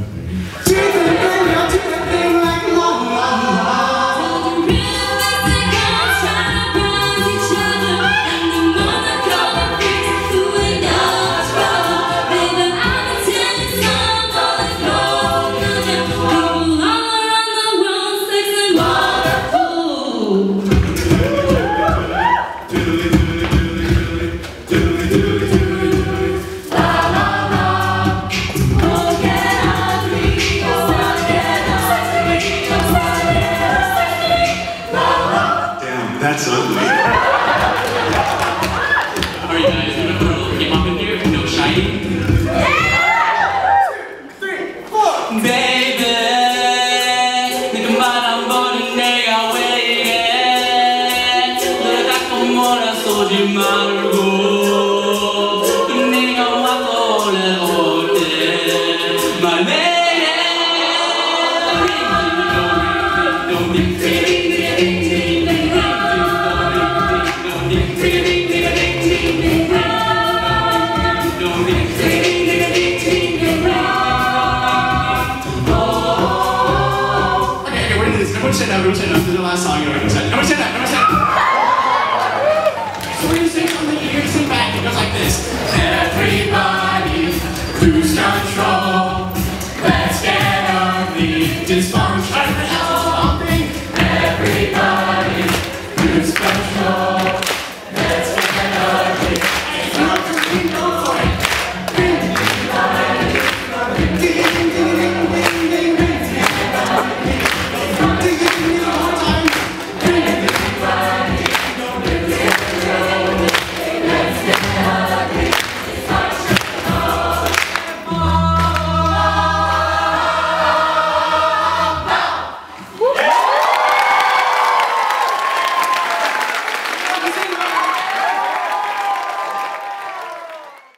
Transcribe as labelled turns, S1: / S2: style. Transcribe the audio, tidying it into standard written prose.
S1: That's ugly.
S2: Are you guys doing a little hip hop in here? No SHINee?
S3: Yeah! 2, 3, 4!
S2: Baby, 네가 말한 번은 내가 왜 이래? 널 닦고 몰아쏘지 말고 네가 와서 올라올 때 My lady.
S1: Everyone stand up. This is the last song. Everyone stand up. So we're gonna sing something. You're gonna sing back. It goes like this. Everybody lose control. Let's get ugly.